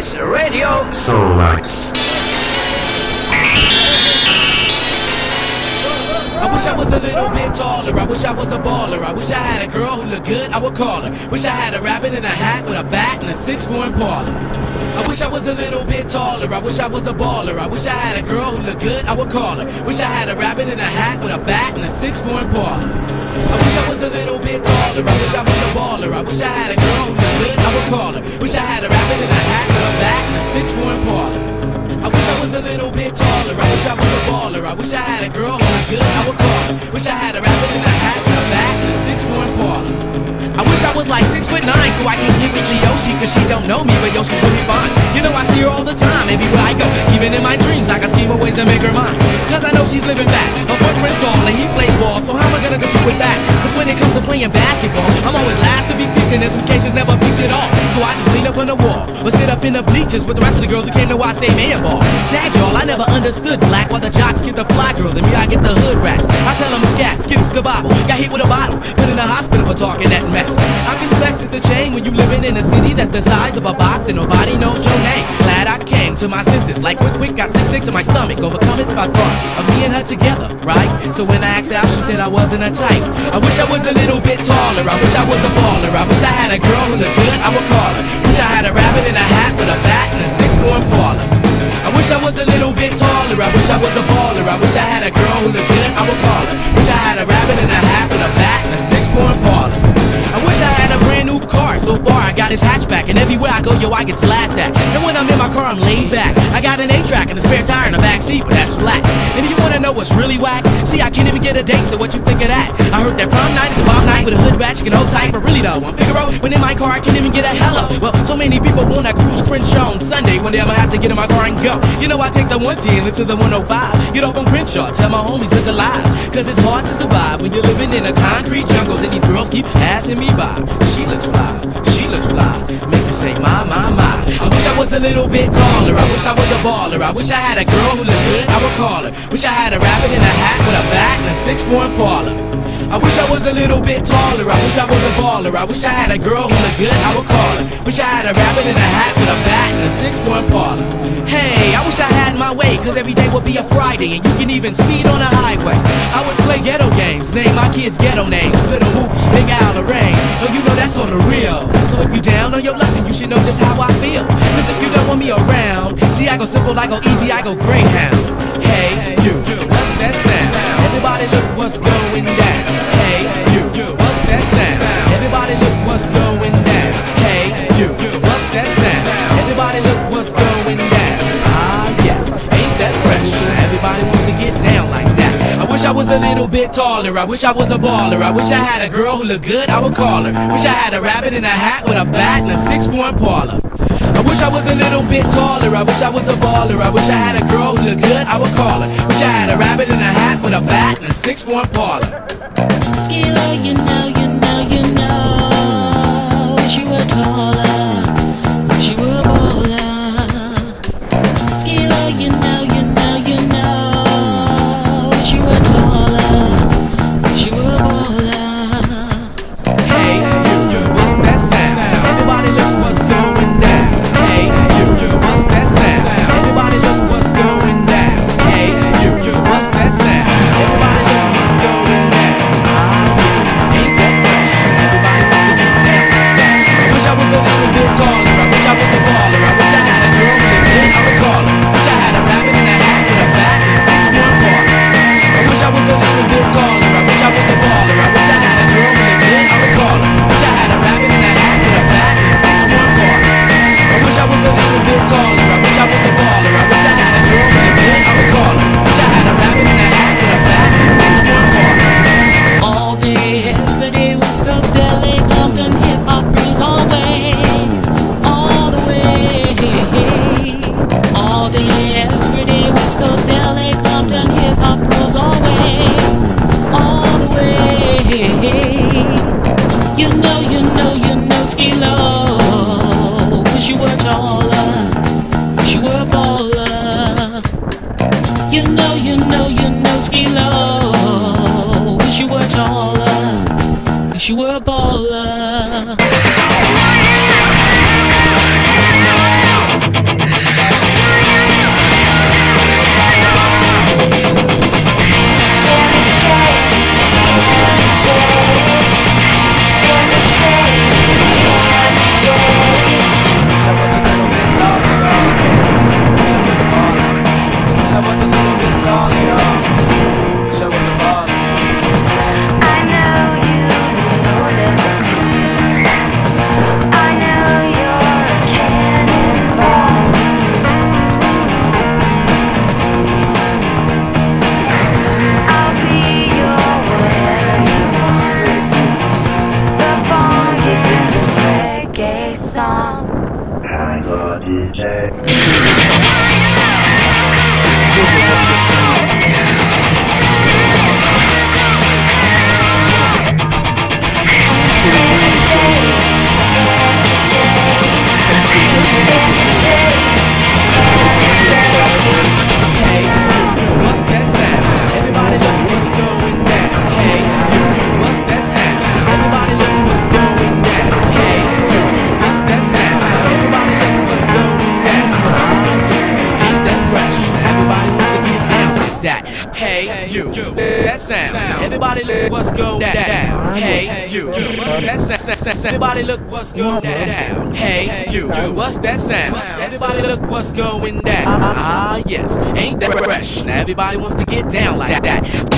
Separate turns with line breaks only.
is Radio
Soulwax.
I wish I was a little bit taller, I wish I was a baller, I wish I had a girl who looked good, I would call her. Wish I had a rabbit in a hat with a bat and a 6'4" Impala. I wish I was a little bit taller, I wish I was a baller, I wish I had a girl who looked good, I would call her. Wish I had a rabbit in a hat with a bat and a 6'4" Impala. I wish I was a little bit taller, I wish I was a baller, I wish I had a girl who looked good, I would call her. Wish I had a rabbit in a hat with a bat and a 6'4" Impala. I wish I was a little bit taller, I wish I was a baller, I wish I had a girl who looked good, I would call her. Wish I had a rabbit in a hat with a bat and a 6'4" Impala. I wish I was like 6'9" so I can get with Leoshi, cause she don't know me, but yo, she's really fine. You know I see her all the time, everywhere I go, even in my dreams, I can scheme of ways to make her mine. Cause I know she's living back, her boyfriend's tall and he plays ball, so how am I gonna compete with that? Cause when it comes to playing basketball, I'm always last to be picked, and in some cases never picked at all. So I just lean up on the wall, or sit up in the bleachers with the rest of the girls who came to watch they man ball. Dag y'all, I never understood black, while the jocks get the fly girls, and me I get the hood rats. I tell them scat, skittle, skabobble, got hit with a bottle, put in the hospital for talking that mess. I confess it's a shame when you living in a city that's the size of a box and nobody knows your name. Glad I came to my senses, like quick, got sick to my stomach, overcome it by thoughts of me and her together, right? So when I asked out, she said I wasn't a type. I wish I was a little bit taller, I wish I was a baller, I wish I had a girl who looked good, I would call her. Wish I had a rabbit in a hat with a bat and a 6'4" Impala. I wish I was a little bit taller, I wish I was a baller, I wish I had a girl who looked good, I would call her. Wish I had a rabbit in a hat with a bat and a 6'4" Impala. I wish I had a brand new car, so far I got his hatchback, and everywhere I go, yo, I get slapped at. And when I'm in my car, I'm laid back. I got an 8-track and a spare tire in the back seat, but that's flat. And you wanna know what's really whack? See, I can't even get a date, so what you think of that? I heard that prom night is the bomb night with a hood rat, you can hold tight, but really though, I'm Figaro, when in my car, I can't even get a hello. Well, so many people want that cruise Crenshaw on Sunday, when they ever have to get in my car and go. You know, I take the 110 into the 105, get off on Crenshaw, tell my homies look alive. Cause it's hard to survive when you're living in a concrete jungle, and these girls keep passing me by. She looks fly, she looks fly, make me say my. I wish I was a little bit taller, I wish I was a baller, I wish I had a girl who looked good, I would call her. Wish I had a rabbit in a hat with a bat and a 6'4" Impala. I wish I was a little bit taller, I wish I was a baller, I wish I had a girl who looked good, I would call her. Wish I had a rabbit in a hat with a bat and a 6'4" Impala. Hey, I wish I had my way, cause every day would be a Friday, and you can even speed on a highway. I would play ghetto games, name my kids ghetto names, Little Mookie, Big Al, Lorraine. Oh, you know that's on the real. So if you down on your luck, then you should know just how I feel. Cause if you don't want me around, see I go simple, I go easy, I go Greyhound. Hey, you, what's that sound? Everybody look what's going down. Hey, you, what's that sound? Everybody look what's going down. Hey, you, what's that sound? Everybody look what's going down. Ah, yes, ain't that fresh? Everybody wants to get down like that. I wish I was a little bit taller, I wish I was a baller, I wish I had a girl who looked good, I would call her. Wish I had a rabbit in a hat with a bat and a 6'4" Impala. I wish I was a little bit taller, I wish I was a baller, I wish I had a girl who looked good, I would call her. Wish I had a rabbit in a hat with a bat and a 6'4" Impala.
Skila, you know, wish you were taller, wish you were a baller. Skila, you know, wish you were taller, wish you were a baller.
Hey, you, what's that sound? Everybody look what's going down. Hey, you, what's that sound? Everybody look what's going down. Hey, you, what's that sound? Everybody look what's going down. Ah, yes, ain't that fresh? Everybody wants to get down like that. I wish I was a little bit taller, I wish I was a baller, I wish I had a girl who looked good, I would call her. Wish I had a rabbit in a hat with a bat and a 6'4" Impala. I wish I was a little bit taller, I wish I was a baller, I wish I had a girl who looked good, I would call her. Wish I had a rabbit in a hat with a bat and a 6'4" Impala. I wish I was a little bit taller, I wish I was a baller, I wish I had a girl who looked good, I would call her. Wish I had a rabbit in a hat with a bat and a 6'4" Impala.
All day, every day, West Coast, LA, Compton, hip hop rules always, all the way. All day, every day, West Coast, LA, Compton, hip hop rules always, all the way. You know, Skilo, wish you were taller, wish you were a baller. You know, Skilo, wish you were taller, wish you were a baller.
Hey, you, that sound. Everybody look what's going down. Hey, you, what's that sound? Everybody look what's going down. Hey, you, what's that sound? Everybody look what's going down. Ah, yes, ain't that fresh? Now everybody wants to get down like that.